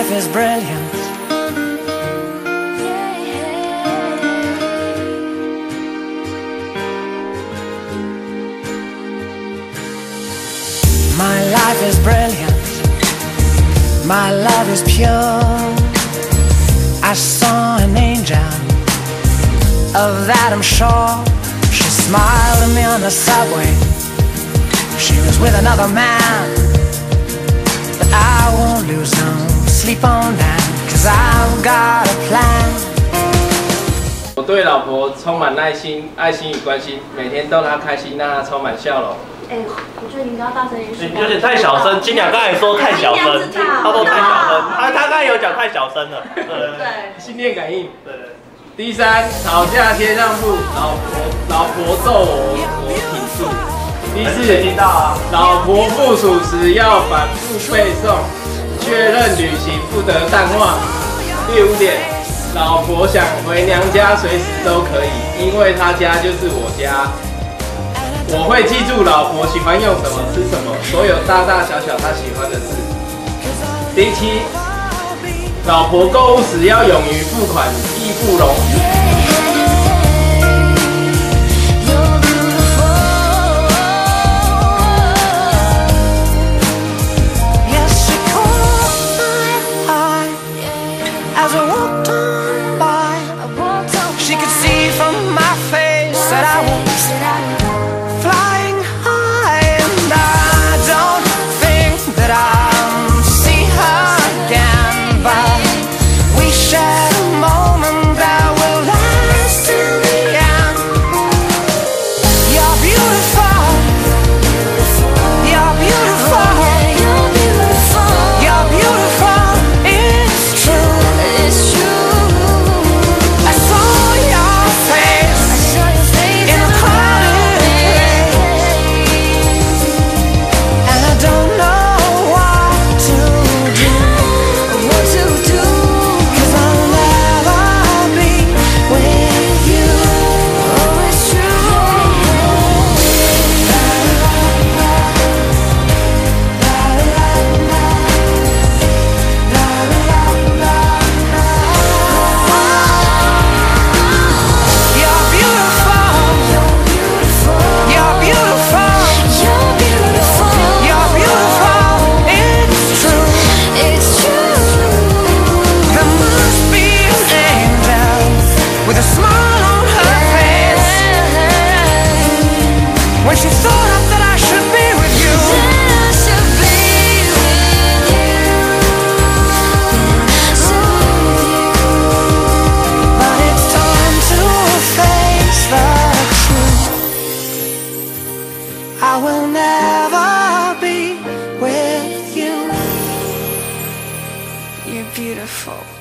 life is brilliant. My life is brilliant. My love is pure. I saw an angel, of that I'm sure. She smiled at me on the subway. She was with another man, but I won't lose no sleep on that, 'cause I've got a plan. 我对老婆充满爱心与关心，每天逗她开心，让她充满笑容。 我觉得你们要大声一点。 有点太小声，金鸟刚才说太小声，他说太小声，他刚才有讲太小声了。 对， 心电感应。对。第三，吵架先让步，老婆揍我挺住。第四，听到啊，老婆不属时要反复背诵，确认旅行不得淡化。第五点，老婆想回娘家随时都可以，因为她家就是我家。我会记住老婆喜欢用什么、吃什么，所有大大小小她喜欢的事。第七，老婆购物时要勇于付款，义不容辞。 I will never be with you. You're beautiful.